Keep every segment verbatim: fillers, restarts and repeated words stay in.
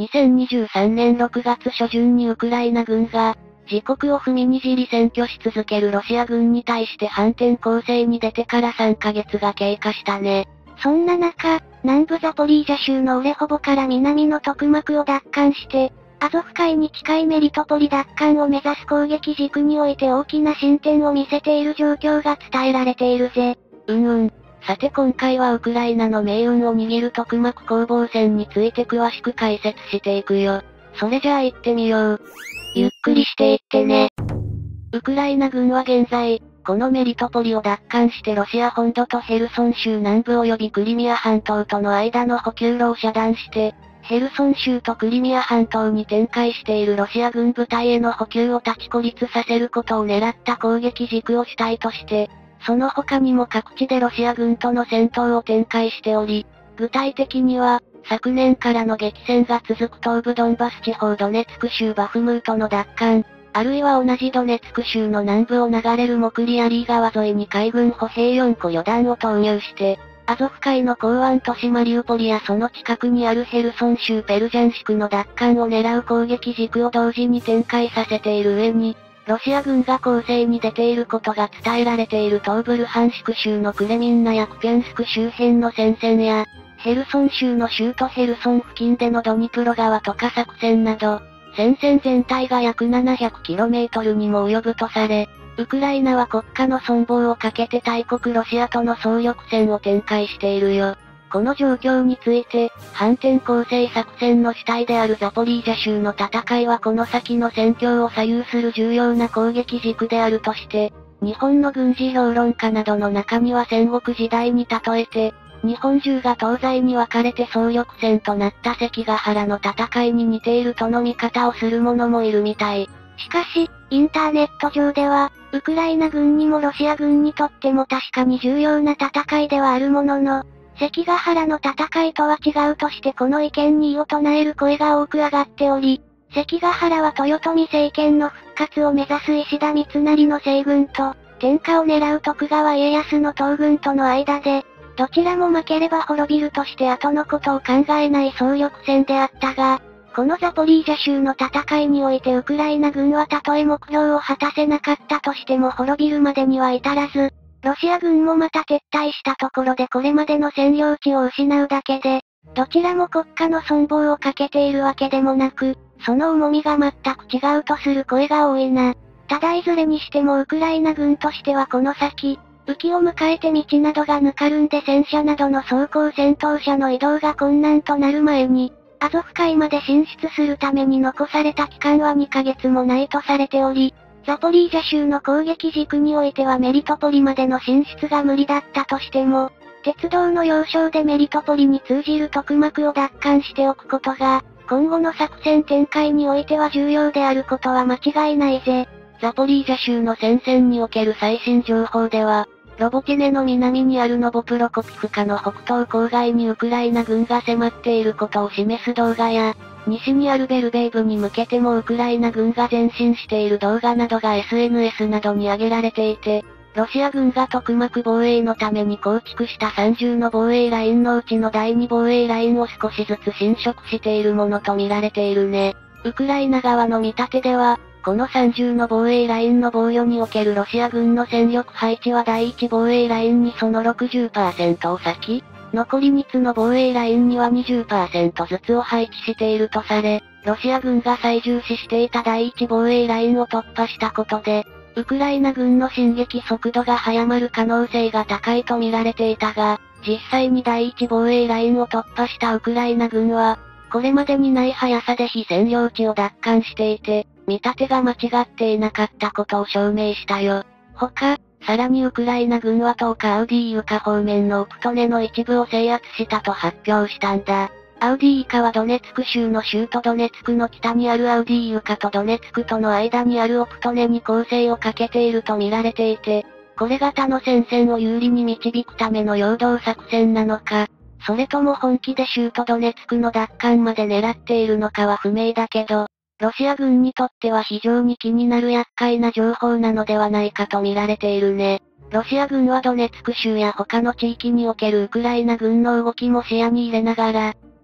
にせんにじゅうさんねんろくがつ初旬にウクライナ軍が、自国を踏みにじり占拠し続けるロシア軍に対して反転攻勢に出てからさんかげつが経過したね。 そんな中、南部ザポリージャ州のオレホボから南のトクマクを奪還して、アゾフ海に近いメリトポリ奪還を目指す攻撃軸において大きな進展を見せている状況が伝えられているぜ。 うんうん。さて今回はウクライナの命運を握るトクマク攻防戦について詳しく解説していくよ。それじゃあ行ってみよう。 ゆっくりしていってね。 ウクライナ軍は現在、このメリトポリを奪還してロシア本土とヘルソン州南部及びクリミア半島との間の補給路を遮断して、ヘルソン州とクリミア半島に展開しているロシア軍部隊への補給を立ち孤立させることを狙った攻撃軸を主体として、その他にも各地でロシア軍との戦闘を展開しており、具体的には、昨年からの激戦が続く東部ドンバス地方ドネツク州バフムートの奪還、あるいは同じドネツク州の南部を流れるモクリアリー川沿いに海軍歩兵よんこ旅団を投入して、アゾフ海の港湾都市マリウポリやその近くにあるヘルソン州ペルジャンシクの奪還を狙う攻撃軸を同時に展開させている上に、ロシア軍が攻勢に出ていることが伝えられている東部ルハンシク州のクレミンナやクピャンスク周辺の戦線や、ヘルソン州の州都ヘルソン付近でのドニプロ川渡河作戦など、戦線全体が約 ななひゃくキロメートル にも及ぶとされ、ウクライナは国家の存亡をかけて大国ロシアとの総力戦を展開しているよ。この状況について、反転攻勢作戦の主体であるザポリージャ州の戦いはこの先の戦況を左右する重要な攻撃軸であるとして、日本の軍事評論家などの中には戦国時代に例えて、日本中が東西に分かれて総力戦となった関ヶ原の戦いに似ているとの見方をする者もいるみたい。 しかし、インターネット上では、ウクライナ軍にもロシア軍にとっても確かに重要な戦いではあるものの、関ヶ原の戦いとは違うとしてこの意見に異を唱える声が多く上がっており、関ヶ原は豊臣政権の復活を目指す石田三成の西軍と、天下を狙う徳川家康の東軍との間で、どちらも負ければ滅びるとして後のことを考えない総力戦であったが、このザポリージャ州の戦いにおいてウクライナ軍はたとえ目標を果たせなかったとしても滅びるまでには至らず、ロシア軍もまた撤退したところでこれまでの占領地を失うだけで、どちらも国家の存亡をかけているわけでもなく、その重みが全く違うとする声が多いな。ただいずれにしてもウクライナ軍としてはこの先、雨季を迎えて道などがぬかるんで戦車などの装甲戦闘車の移動が困難となる前に、アゾフ海まで進出するために残された期間はにかげつもないとされており、ザポリージャ州の攻撃軸においてはメリトポリまでの進出が無理だったとしても、鉄道の要衝でメリトポリに通じるトクマクを奪還しておくことが、今後の作戦展開においては重要であることは間違いないぜ。 ザポリージャ州の戦線における最新情報では、ロボティネの南にあるノボプロコピフカの北東郊外にウクライナ軍が迫っていることを示す動画や、西にあるベルベイブに向けてもウクライナ軍が前進している動画などが エスエヌエス などに上げられていて、ロシア軍がトクマク防衛のために構築したさん重の防衛ラインのうちのだいに防衛ラインを少しずつ侵食しているものと見られているね。ウクライナ側の見立てでは、このさん重の防衛ラインの防御におけるロシア軍の戦力配置はだいいち防衛ラインにその ろくじゅっパーセント を割き、残りみっつの防衛ラインには にじゅっパーセント ずつを配置しているとされ、ロシア軍が最重視していただいいち防衛ラインを突破したことで、ウクライナ軍の進撃速度が早まる可能性が高いと見られていたが、実際にだいいち防衛ラインを突破したウクライナ軍は、これまでにない速さで非占領地を奪還していて、見立てが間違っていなかったことを証明したよ。他、さらにウクライナ軍はとおかアウディーイウカ方面のウプトネの一部を制圧したと発表したんだ。アウディーイカはドネツク州の州都ドネツクの北にあるアウディーイウカとドネツクとの間にあるオプトネに攻勢をかけていると見られていて、これが他の戦線を有利に導くための陽動作戦なのか、それとも本気で州都ドネツクの奪還まで狙っているのかは不明だけど、ロシア軍にとっては非常に気になる厄介な情報なのではないかと見られているね。ロシア軍はドネツク州や他の地域におけるウクライナ軍の動きも視野に入れながら、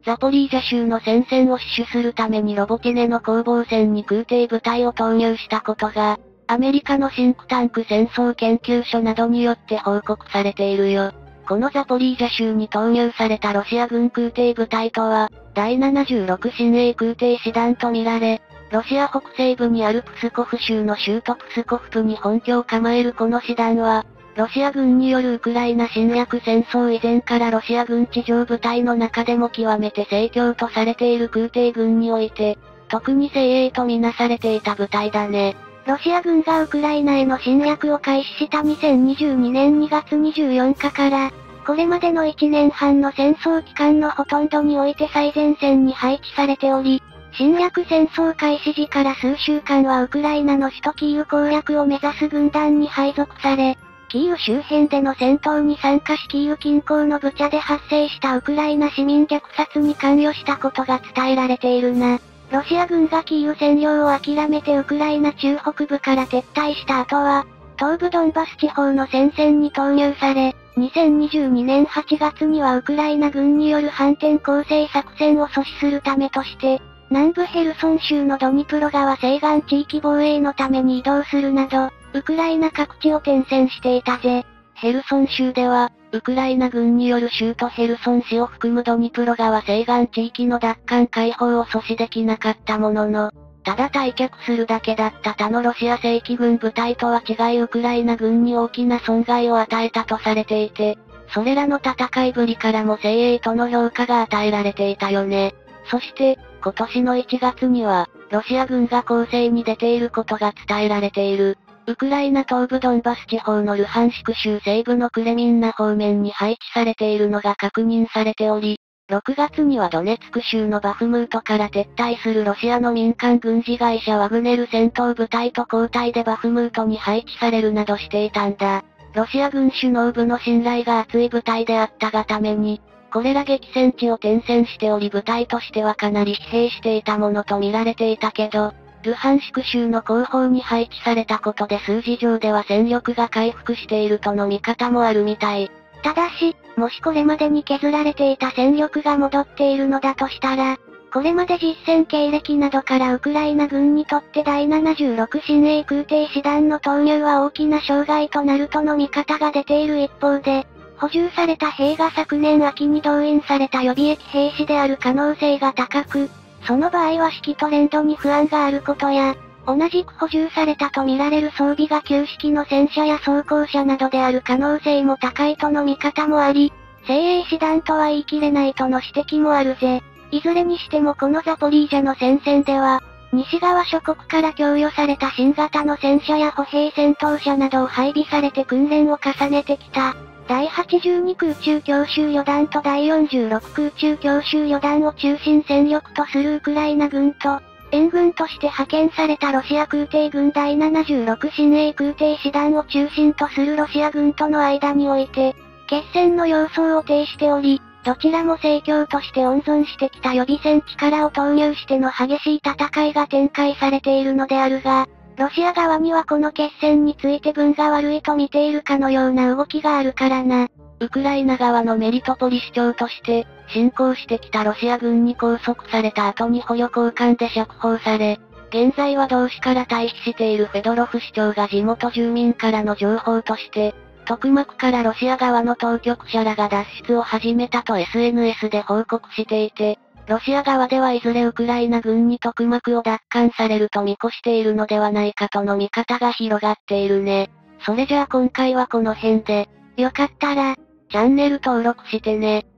ザポリージャ州の戦線を死守するためにロボティネの攻防戦に空挺部隊を投入したことが、アメリカのシンクタンク戦争研究所などによって報告されているよ。このザポリージャ州に投入されたロシア軍空挺部隊とは、だいななじゅうろく親衛空挺師団とみられ、ロシア北西部にあるプスコフ州の州都プスコフプに本拠を構えるこの師団は、ロシア軍によるウクライナ侵略戦争以前からロシア軍地上部隊の中でも極めて盛況とされている空挺軍において、特に精鋭とみなされていた部隊だね。 ロシア軍がウクライナへの侵略を開始したにせんにじゅうにねんにがつにじゅうよっかから、これまでのいちねんはんの戦争期間のほとんどにおいて最前線に配置されており、侵略戦争開始時から数週間はウクライナの首都キーウ攻略を目指す軍団に配属され、キーウ周辺での戦闘に参加しキーウ近郊のブチャで発生したウクライナ市民虐殺に関与したことが伝えられているな。ロシア軍がキーウ占領を諦めてウクライナ中北部から撤退した後は、東部ドンバス地方の戦線に投入され、にせんにじゅうにねんはちがつにはウクライナ軍による反転攻勢作戦を阻止するためとして、南部ヘルソン州のドニプロ川西岸地域防衛のために移動するなど、ウクライナ各地を転戦していたぜ。 ヘルソン州では、ウクライナ軍による州都ヘルソン市を含むドニプロ川西岸地域の奪還解放を阻止できなかったものの、ただ退却するだけだった他のロシア正規軍部隊とは違いウクライナ軍に大きな損害を与えたとされていて、それらの戦いぶりからも精鋭との評価が与えられていたよね。そして、今年のいちがつには、ロシア軍が攻勢に出ていることが伝えられている。ウクライナ東部ドンバス地方のルハンシク州西部のクレミンナ方面に配置されているのが確認されており、ろくがつにはドネツク州のバフムートから撤退するロシアの民間軍事会社ワグネル戦闘部隊と交代でバフムートに配置されるなどしていたんだ。ロシア軍首脳部の信頼が厚い部隊であったがために、これら激戦地を転戦しており部隊としてはかなり疲弊していたものと見られていたけど、ルハンシク州の後方に配置されたことで数字上では戦力が回復しているとの見方もあるみたい。 ただし、もしこれまでに削られていた戦力が戻っているのだとしたら、これまで実戦経歴などからウクライナ軍にとってだいななじゅうろく親衛空挺師団の投入は大きな障害となるとの見方が出ている一方で、補充された兵が昨年秋に動員された予備役兵士である可能性が高く、その場合は指揮トレンドに不安があることや、同じく補充されたとみられる装備が旧式の戦車や装甲車などである可能性も高いとの見方もあり、精鋭師団とは言い切れないとの指摘もあるぜ。いずれにしてもこのザポリージャの戦線では、西側諸国から供与された新型の戦車や歩兵戦闘車などを配備されて訓練を重ねてきた。だいはちじゅうに空中強襲旅団とだいよんじゅうろく空中強襲旅団を中心戦力とするウクライナ軍と、援軍として派遣されたロシア空挺軍だいななじゅうろく親衛空挺師団を中心とするロシア軍との間において、決戦の様相を呈しており、どちらも盛況として温存してきた予備戦力を投入しての激しい戦いが展開されているのであるが、ロシア側にはこの決戦について分が悪いと見ているかのような動きがあるからな。 ウクライナ側のメリトポリ市長として、侵攻してきたロシア軍に拘束された後に捕虜交換で釈放され、現在は同市から退避しているフェドロフ市長が地元住民からの情報として、トクマクからロシア側の当局者らが脱出を始めたと エスエヌエス で報告していて、ロシア側ではいずれウクライナ軍にトクマクを奪還されると見越しているのではないかとの見方が広がっているね。それじゃあ今回はこの辺で、 よかったら、 チャンネル登録してね。